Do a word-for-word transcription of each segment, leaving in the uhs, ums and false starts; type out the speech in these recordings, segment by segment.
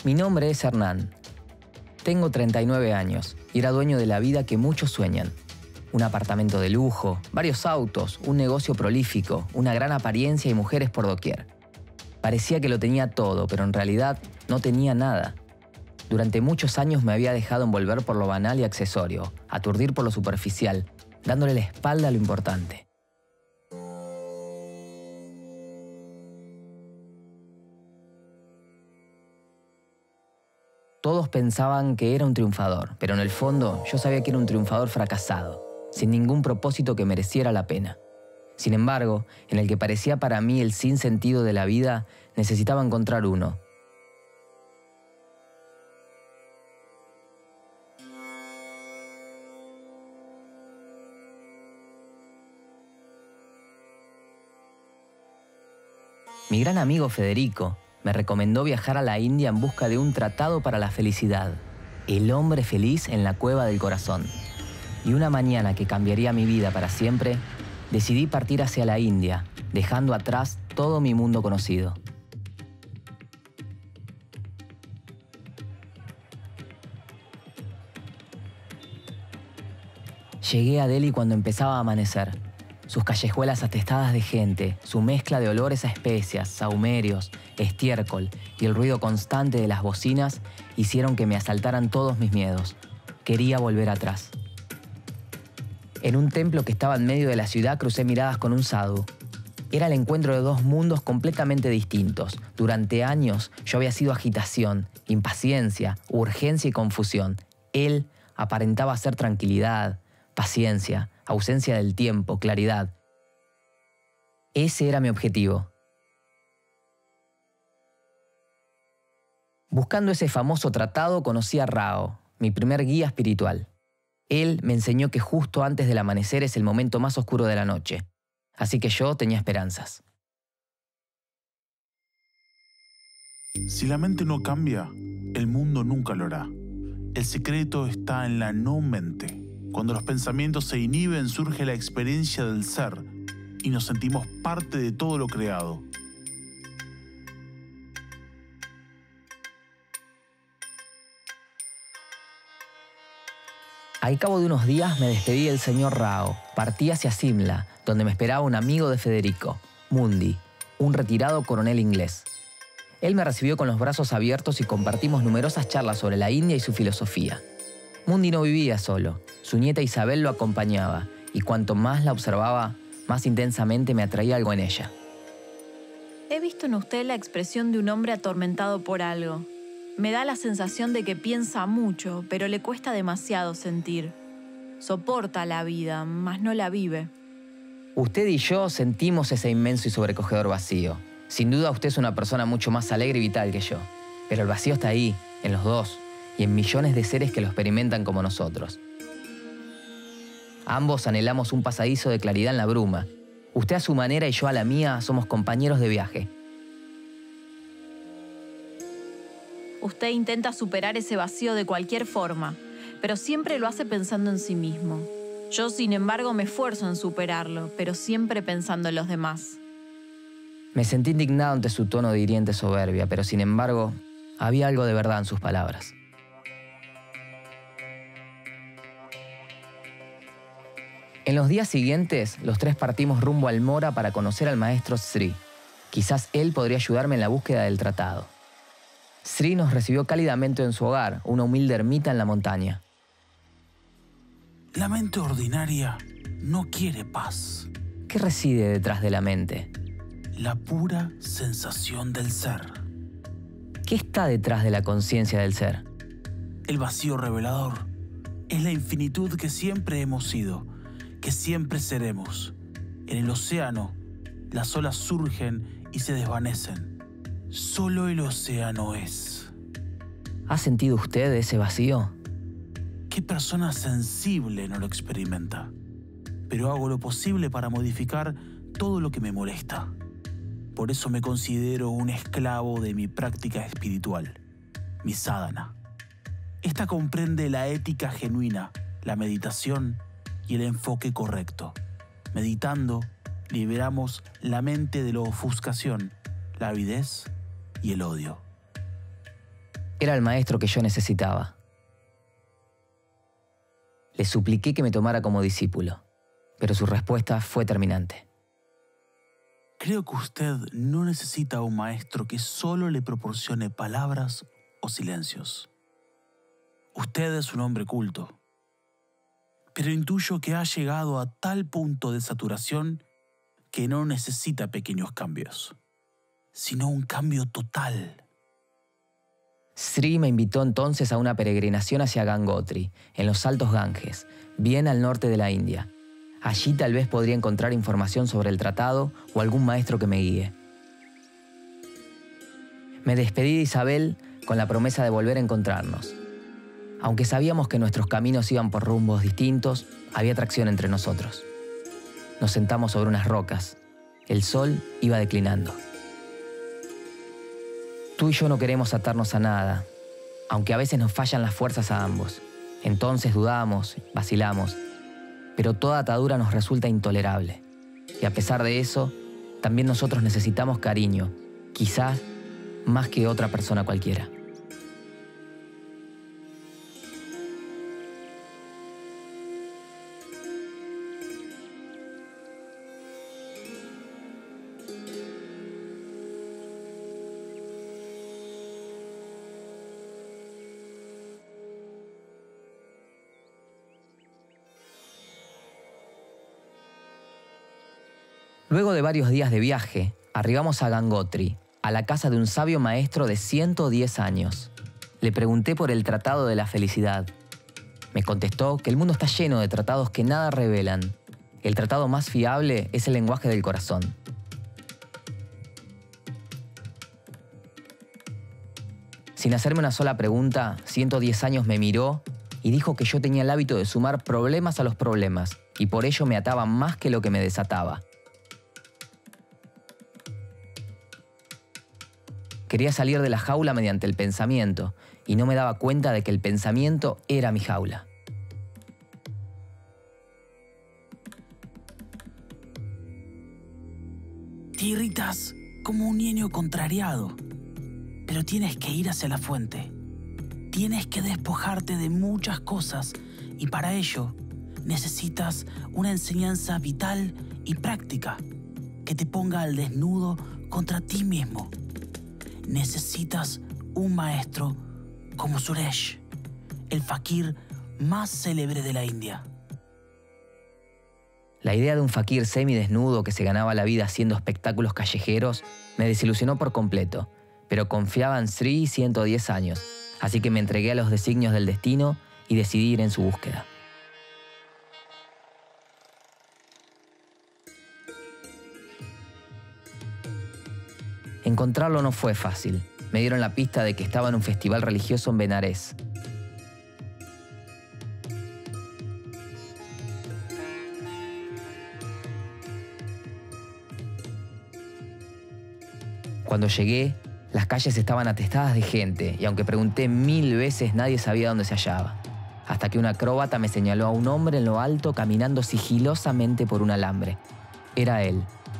Mi nombre es Hernán. Tengo treinta y nueve años y era dueño de la vida que muchos sueñan. Un apartamento de lujo, varios autos, un negocio prolífico, una gran apariencia y mujeres por doquier. Parecía que lo tenía todo, pero en realidad no tenía nada. Durante muchos años me había dejado envolver por lo banal y accesorio, aturdir por lo superficial, dándole la espalda a lo importante. Todos pensaban que era un triunfador, pero en el fondo yo sabía que era un triunfador fracasado, sin ningún propósito que mereciera la pena. Sin embargo, en el que parecía para mí el sinsentido de la vida, necesitaba encontrar uno. Mi gran amigo Federico me recomendó viajar a la India en busca de un tratado para la felicidad, el hombre feliz en la cueva del corazón. Y una mañana que cambiaría mi vida para siempre, decidí partir hacia la India, dejando atrás todo mi mundo conocido. Llegué a Delhi cuando empezaba a amanecer. Sus callejuelas atestadas de gente, su mezcla de olores a especias, sahumerios, estiércol y el ruido constante de las bocinas hicieron que me asaltaran todos mis miedos. Quería volver atrás. En un templo que estaba en medio de la ciudad crucé miradas con un sadhu. Era el encuentro de dos mundos completamente distintos. Durante años yo había sido agitación, impaciencia, urgencia y confusión. Él aparentaba ser tranquilidad, paciencia, ausencia del tiempo, claridad. Ese era mi objetivo. Buscando ese famoso tratado conocí a Rao, mi primer guía espiritual. Él me enseñó que justo antes del amanecer es el momento más oscuro de la noche, así que yo tenía esperanzas. Si la mente no cambia, el mundo nunca lo hará. El secreto está en la no mente. Cuando los pensamientos se inhiben, surge la experiencia del ser y nos sentimos parte de todo lo creado. Al cabo de unos días me despedí del señor Rao. Partí hacia Simla, donde me esperaba un amigo de Federico, Mundi, un retirado coronel inglés. Él me recibió con los brazos abiertos y compartimos numerosas charlas sobre la India y su filosofía. Mundi no vivía solo. Su nieta Isabel lo acompañaba, y cuanto más la observaba, más intensamente me atraía algo en ella. He visto en usted la expresión de un hombre atormentado por algo. Me da la sensación de que piensa mucho, pero le cuesta demasiado sentir. Soporta la vida, mas no la vive. Usted y yo sentimos ese inmenso y sobrecogedor vacío. Sin duda usted es una persona mucho más alegre y vital que yo. Pero el vacío está ahí, en los dos, y en millones de seres que lo experimentan como nosotros. Ambos anhelamos un pasadizo de claridad en la bruma. Usted a su manera y yo a la mía somos compañeros de viaje. Usted intenta superar ese vacío de cualquier forma, pero siempre lo hace pensando en sí mismo. Yo, sin embargo, me esfuerzo en superarlo, pero siempre pensando en los demás. Me sentí indignado ante su tono de hiriente soberbia, pero sin embargo, había algo de verdad en sus palabras. En los días siguientes, los tres partimos rumbo al Mora para conocer al maestro Sri. Quizás él podría ayudarme en la búsqueda del tratado. Sri nos recibió cálidamente en su hogar, una humilde ermita en la montaña. La mente ordinaria no quiere paz. ¿Qué reside detrás de la mente? La pura sensación del ser. ¿Qué está detrás de la conciencia del ser? El vacío revelador es la infinitud que siempre hemos sido, que siempre seremos. En el océano, las olas surgen y se desvanecen. Solo el océano es. ¿Ha sentido usted ese vacío? ¿Qué persona sensible no lo experimenta? Pero hago lo posible para modificar todo lo que me molesta. Por eso me considero un esclavo de mi práctica espiritual, mi sadhana. Esta comprende la ética genuina, la meditación y el enfoque correcto. Meditando, liberamos la mente de la ofuscación, la avidez y el odio. Era el maestro que yo necesitaba. Le supliqué que me tomara como discípulo, pero su respuesta fue terminante. Creo que usted no necesita un maestro que solo le proporcione palabras o silencios. Usted es un hombre culto, pero intuyo que ha llegado a tal punto de saturación que no necesita pequeños cambios, sino un cambio total. Sri me invitó entonces a una peregrinación hacia Gangotri, en los Altos Ganges, bien al norte de la India. Allí tal vez podría encontrar información sobre el tratado o algún maestro que me guíe. Me despedí de Isabel con la promesa de volver a encontrarnos. Aunque sabíamos que nuestros caminos iban por rumbos distintos, había atracción entre nosotros. Nos sentamos sobre unas rocas. El sol iba declinando. Tú y yo no queremos atarnos a nada, aunque a veces nos fallan las fuerzas a ambos. Entonces dudamos, vacilamos, pero toda atadura nos resulta intolerable. Y a pesar de eso, también nosotros necesitamos cariño, quizás más que otra persona cualquiera. Luego de varios días de viaje, arribamos a Gangotri, a la casa de un sabio maestro de ciento diez años. Le pregunté por el Tratado de la Felicidad. Me contestó que el mundo está lleno de tratados que nada revelan. El tratado más fiable es el lenguaje del corazón. Sin hacerme una sola pregunta, ciento diez años me miró y dijo que yo tenía el hábito de sumar problemas a los problemas y por ello me ataba más que lo que me desataba. Quería salir de la jaula mediante el pensamiento y no me daba cuenta de que el pensamiento era mi jaula. Te irritas como un niño contrariado, pero tienes que ir hacia la fuente. Tienes que despojarte de muchas cosas y para ello necesitas una enseñanza vital y práctica que te ponga al desnudo contra ti mismo. Necesitas un maestro como Suresh, el fakir más célebre de la India. La idea de un fakir semidesnudo que se ganaba la vida haciendo espectáculos callejeros me desilusionó por completo, pero confiaba en Sri ciento diez años, así que me entregué a los designios del destino y decidí ir en su búsqueda. Encontrarlo no fue fácil. Me dieron la pista de que estaba en un festival religioso en Benares. Cuando llegué, las calles estaban atestadas de gente y aunque pregunté mil veces nadie sabía dónde se hallaba. Hasta que un acróbata me señaló a un hombre en lo alto caminando sigilosamente por un alambre. Era él.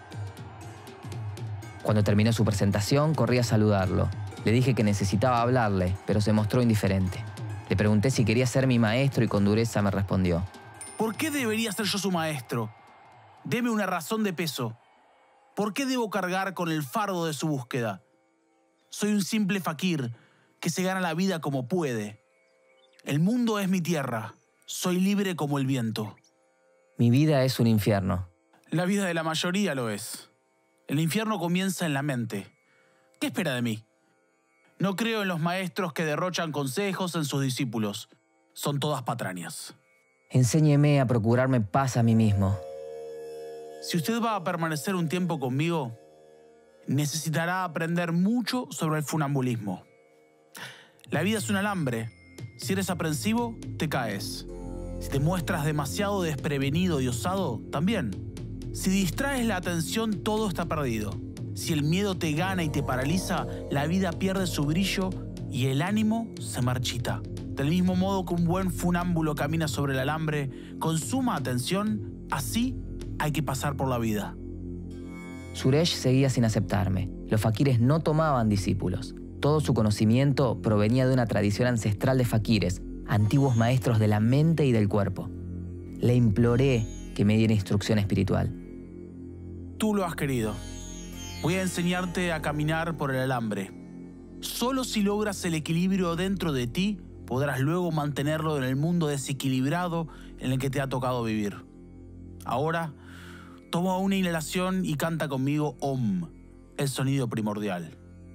Cuando terminó su presentación, corrí a saludarlo. Le dije que necesitaba hablarle, pero se mostró indiferente. Le pregunté si quería ser mi maestro y con dureza me respondió: ¿Por qué debería ser yo su maestro? Deme una razón de peso. ¿Por qué debo cargar con el fardo de su búsqueda? Soy un simple fakir que se gana la vida como puede. El mundo es mi tierra. Soy libre como el viento. Mi vida es un infierno. La vida de la mayoría lo es. El infierno comienza en la mente. ¿Qué espera de mí? No creo en los maestros que derrochan consejos en sus discípulos. Son todas patrañas. Enséñeme a procurarme paz a mí mismo. Si usted va a permanecer un tiempo conmigo, necesitará aprender mucho sobre el funambulismo. La vida es un alambre. Si eres aprensivo, te caes. Si te muestras demasiado desprevenido y osado, también. Si distraes la atención, todo está perdido. Si el miedo te gana y te paraliza, la vida pierde su brillo y el ánimo se marchita. Del mismo modo que un buen funámbulo camina sobre el alambre, con suma atención, así hay que pasar por la vida. Suresh seguía sin aceptarme. Los fakires no tomaban discípulos. Todo su conocimiento provenía de una tradición ancestral de faquires, antiguos maestros de la mente y del cuerpo. Le imploré que me diera instrucción espiritual. Tú lo has querido. Voy a enseñarte a caminar por el alambre. Solo si logras el equilibrio dentro de ti, podrás luego mantenerlo en el mundo desequilibrado en el que te ha tocado vivir. Ahora, toma una inhalación y canta conmigo Om, el sonido primordial.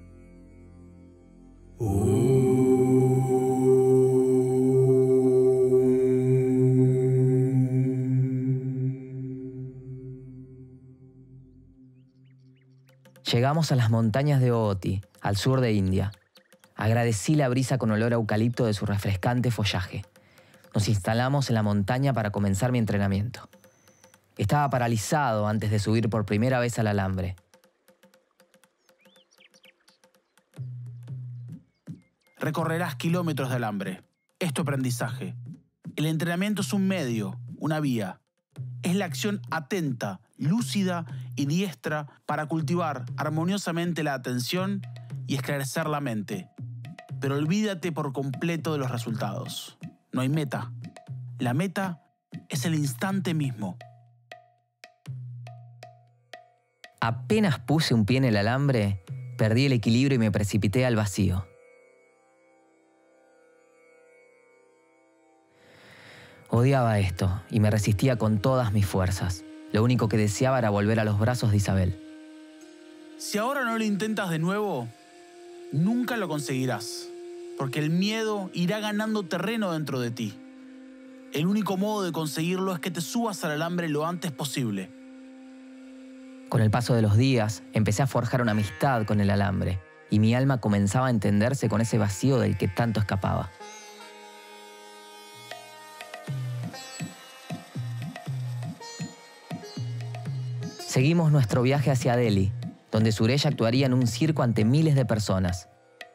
Llegamos a las montañas de Ooti, al sur de India. Agradecí la brisa con olor a eucalipto de su refrescante follaje. Nos instalamos en la montaña para comenzar mi entrenamiento. Estaba paralizado antes de subir por primera vez al alambre. Recorrerás kilómetros de alambre. Es tu aprendizaje. El entrenamiento es un medio, una vía. Es la acción atenta, lúcida y diestra para cultivar armoniosamente la atención y esclarecer la mente. Pero olvídate por completo de los resultados. No hay meta. La meta es el instante mismo. Apenas puse un pie en el alambre, perdí el equilibrio y me precipité al vacío. Odiaba esto y me resistía con todas mis fuerzas. Lo único que deseaba era volver a los brazos de Isabel. Si ahora no lo intentas de nuevo, nunca lo conseguirás, porque el miedo irá ganando terreno dentro de ti. El único modo de conseguirlo es que te subas al alambre lo antes posible. Con el paso de los días, empecé a forjar una amistad con el alambre y mi alma comenzaba a entenderse con ese vacío del que tanto escapaba. Seguimos nuestro viaje hacia Delhi, donde Suresh actuaría en un circo ante miles de personas.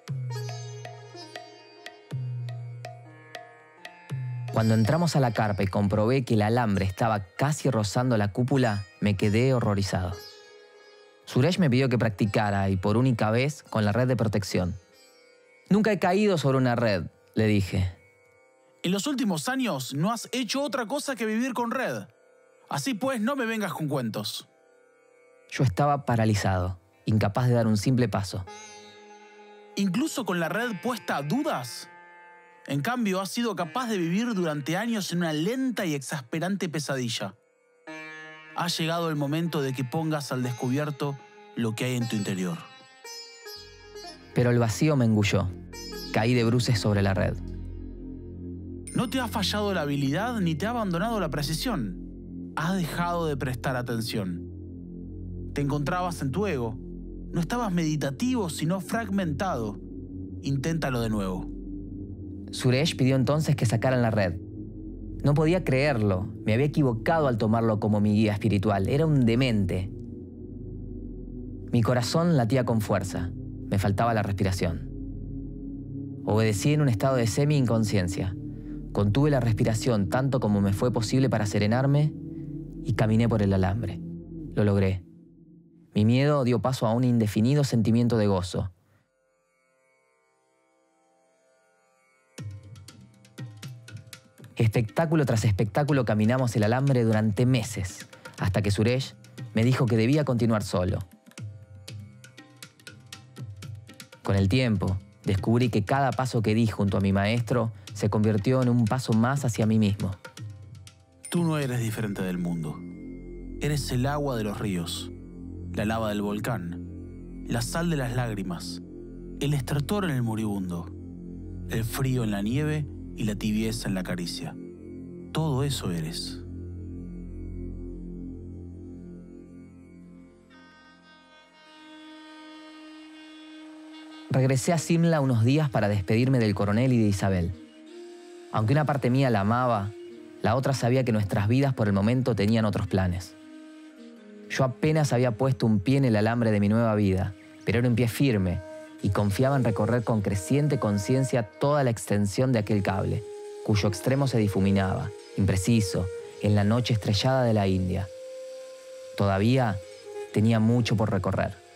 Cuando entramos a la carpa y comprobé que el alambre estaba casi rozando la cúpula, me quedé horrorizado. Suresh me pidió que practicara y por única vez con la red de protección. Nunca he caído sobre una red, le dije. En los últimos años no has hecho otra cosa que vivir con red. Así pues, no me vengas con cuentos. Yo estaba paralizado, incapaz de dar un simple paso. ¿Incluso con la red puesta, dudas? En cambio, has sido capaz de vivir durante años en una lenta y exasperante pesadilla. Ha llegado el momento de que pongas al descubierto lo que hay en tu interior. Pero el vacío me engulló. Caí de bruces sobre la red. No te ha fallado la habilidad ni te ha abandonado la precisión. Has dejado de prestar atención. Te encontrabas en tu ego. No estabas meditativo, sino fragmentado. Inténtalo de nuevo. Suresh pidió entonces que sacaran la red. No podía creerlo. Me había equivocado al tomarlo como mi guía espiritual. Era un demente. Mi corazón latía con fuerza. Me faltaba la respiración. Obedecí en un estado de semi-inconsciencia. Contuve la respiración tanto como me fue posible para serenarme y caminé por el alambre. Lo logré. Mi miedo dio paso a un indefinido sentimiento de gozo. Espectáculo tras espectáculo caminamos el alambre durante meses, hasta que Suresh me dijo que debía continuar solo. Con el tiempo, descubrí que cada paso que di junto a mi maestro se convirtió en un paso más hacia mí mismo. Tú no eres diferente del mundo. Eres el agua de los ríos, la lava del volcán, la sal de las lágrimas, el estertor en el moribundo, el frío en la nieve y la tibieza en la caricia. Todo eso eres. Regresé a Simla unos días para despedirme del coronel y de Isabel. Aunque una parte mía la amaba, la otra sabía que nuestras vidas por el momento tenían otros planes. Yo apenas había puesto un pie en el alambre de mi nueva vida, pero era un pie firme y confiaba en recorrer con creciente conciencia toda la extensión de aquel cable, cuyo extremo se difuminaba, impreciso, en la noche estrellada de la India. Todavía tenía mucho por recorrer.